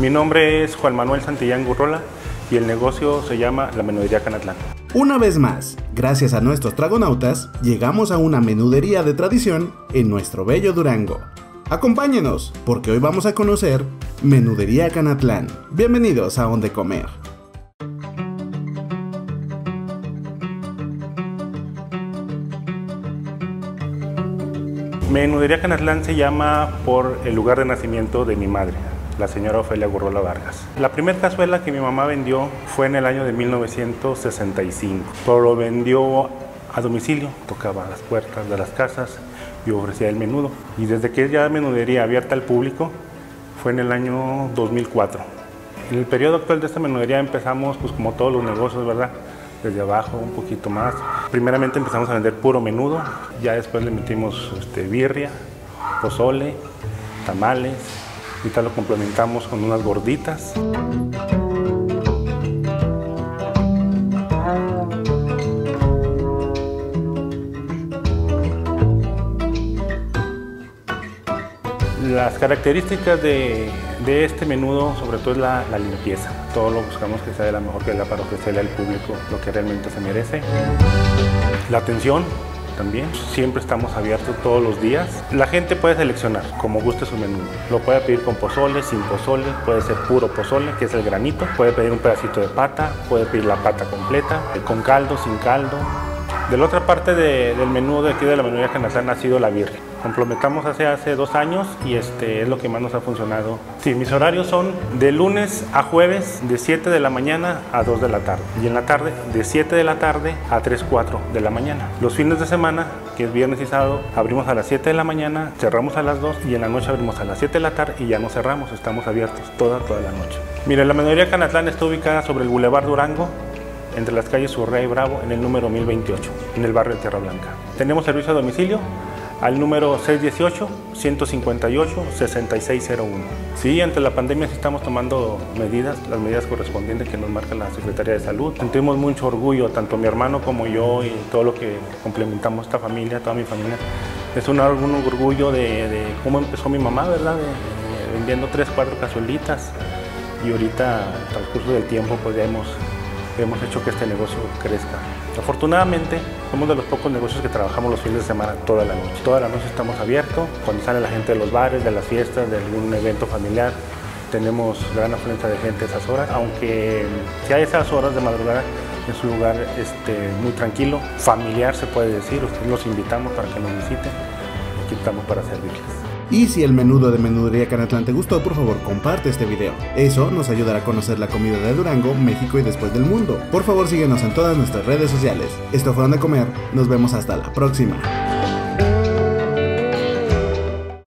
Mi nombre es Juan Manuel Santillán Gurrola y el negocio se llama La Menudería Canatlán. Una vez más, gracias a nuestros tragonautas, llegamos a una menudería de tradición en nuestro bello Durango. Acompáñenos, porque hoy vamos a conocer Menudería Canatlán. Bienvenidos a Donde Comer. Menudería Canatlán se llama por el lugar de nacimiento de mi madre, la señora Ofelia Gurrola Vargas. La primera cazuela que mi mamá vendió fue en el año de 1965, pero lo vendió a domicilio, tocaba a las puertas de las casas y ofrecía el menudo. Y desde que es ya menudería abierta al público fue en el año 2004. En el periodo actual de esta menudería empezamos, pues como todos los negocios, ¿verdad? Desde abajo, un poquito más. Primeramente empezamos a vender puro menudo, ya después le metimos birria, pozole, tamales, ahorita lo complementamos con unas gorditas. Las características de este menudo, sobre todo, es la limpieza. Todo lo buscamos que sea de la mejor calidad para ofrecerle al público lo que realmente se merece. La atención también, siempre estamos abiertos todos los días. La gente puede seleccionar como guste su menudo. Lo puede pedir con pozole, sin pozole, puede ser puro pozole, que es el granito. Puede pedir un pedacito de pata, puede pedir la pata completa, con caldo, sin caldo. De la otra parte del menú de aquí de la Menudería Canatlán ha sido la birria. Complementamos hace 2 años y es lo que más nos ha funcionado. Sí, mis horarios son de lunes a jueves de 7 de la mañana a 2 de la tarde. Y en la tarde de 7 de la tarde a 3, 4 de la mañana. Los fines de semana, que es viernes y sábado, abrimos a las 7 de la mañana, cerramos a las 2 y en la noche abrimos a las 7 de la tarde y ya no cerramos, estamos abiertos toda la noche. Mire, la Menudería Canatlán está ubicada sobre el Boulevard Durango, entre las calles Urrea y Bravo, en el número 1028, en el barrio de Tierra Blanca. Tenemos servicio a domicilio al número 618-158-6601. Sí, ante la pandemia sí estamos tomando las medidas correspondientes que nos marca la Secretaría de Salud. Sentimos mucho orgullo, tanto mi hermano como yo y todo lo que complementamos esta familia, toda mi familia. Es un orgullo de cómo empezó mi mamá, ¿verdad? Vendiendo 3, 4 cazuelitas y ahorita, al transcurso del tiempo, pues ya hemos hecho que este negocio crezca. Afortunadamente, somos de los pocos negocios que trabajamos los fines de semana toda la noche. Toda la noche estamos abiertos, cuando sale la gente de los bares, de las fiestas, de algún evento familiar, tenemos gran afluencia de gente a esas horas, aunque si hay esas horas de madrugada, es un lugar muy tranquilo, familiar se puede decir. Ustedes los invitamos para que nos visiten, aquí estamos para servirles. Y si el menudo de Menudería Canatlán te gustó, por favor comparte este video. Eso nos ayudará a conocer la comida de Durango, México y después del mundo. Por favor síguenos en todas nuestras redes sociales. Esto fue Donde Comer, nos vemos hasta la próxima.